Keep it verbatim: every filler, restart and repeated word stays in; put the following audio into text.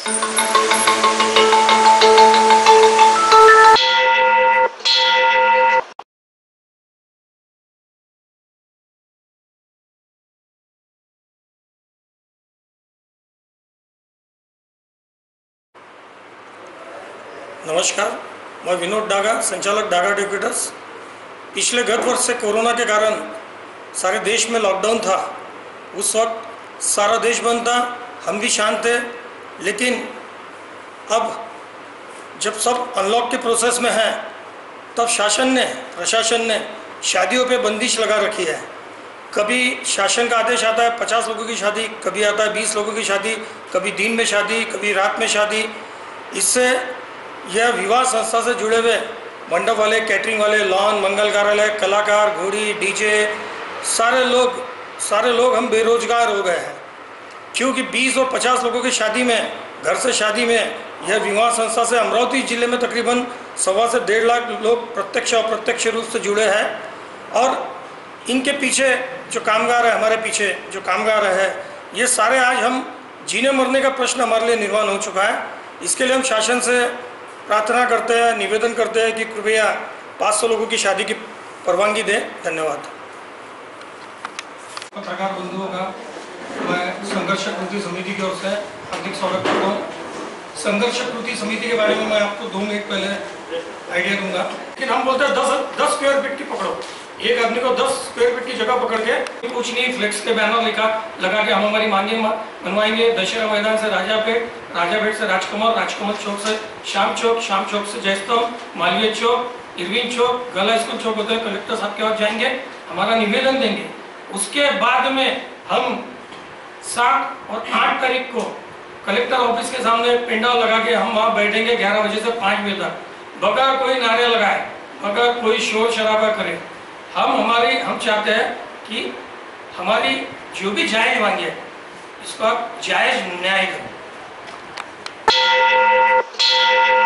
नमस्कार, मैं विनोद डागा, संचालक डागा एडुकेटर्स। पिछले गत वर्ष से कोरोना के कारण सारे देश में लॉकडाउन था। उस वक्त सारा देश बंद था, हम भी शांत थे। लेकिन अब जब सब अनलॉक के प्रोसेस में हैं, तब शासन ने प्रशासन ने शादियों पे बंदिश लगा रखी है। कभी शासन का आदेश आता है पचास लोगों की शादी, कभी आता है बीस लोगों की शादी, कभी दिन में शादी, कभी रात में शादी। इससे यह विवाह संस्था से जुड़े हुए मंडप वाले, कैटरिंग वाले, लॉन, मंगल कार्यालय, कलाकार, घोड़ी, डीजे, सारे लोग सारे लोग हम बेरोजगार हो गए हैं। क्योंकि बीस और पचास लोगों की शादी में, घर से शादी में, यह विवाह संस्था से अमरावती जिले में तकरीबन सवा से डेढ़ लाख लोग प्रत्यक्ष और अप्रत्यक्ष रूप से जुड़े हैं। और इनके पीछे जो कामगार है, हमारे पीछे जो कामगार है, ये सारे आज हम जीने मरने का प्रश्न हमारे लिए निर्माण हो चुका है। इसके लिए हम शासन से प्रार्थना करते हैं, निवेदन करते हैं कि कृपया पाँच सौ लोगों की शादी की परवानगी दें। धन्यवाद। पत्रकार बंधुओं का मैं संघर्ष कृति समिति की ओर से हार्दिक स्वागत करता हूँ। संघर्ष कृति समिति के बारे में मैं आपको दो मिनट पहले आइडिया दूंगा। लेकिन हम बोलते हैं दस दस स्क्वायर फीट की पकड़ो। एक आदमी को दस स्क्वायर फीट की जगह पकड़ के कुछ नहीं, फ्लेक्स के बैनर लिखा लगा के हम हमारी मांगे मनवाएंगे। दशहरा मैदान से राजापेट, राजापेट से राजकमल, राजकमल चौक से शाम चौक, शाम चौक से जयस्तंभ, मालवीय चौक, इरविन चौक, गर्ल स्कूल चौक होते हैं। कलेक्टर साहब के पास जाएंगे, हमारा निवेदन देंगे। उसके बाद में हम सात और आठ तारीख को कलेक्टर ऑफिस के सामने पेंडाल लगा के हम वहाँ बैठेंगे ग्यारह बजे से पाँच बजे तक, बगैर कोई नारे लगाए, बगैर कोई शोर शराबा करे। हम हमारी हम चाहते हैं कि हमारी जो भी जायज मांगे इसका जायज न्याय करें।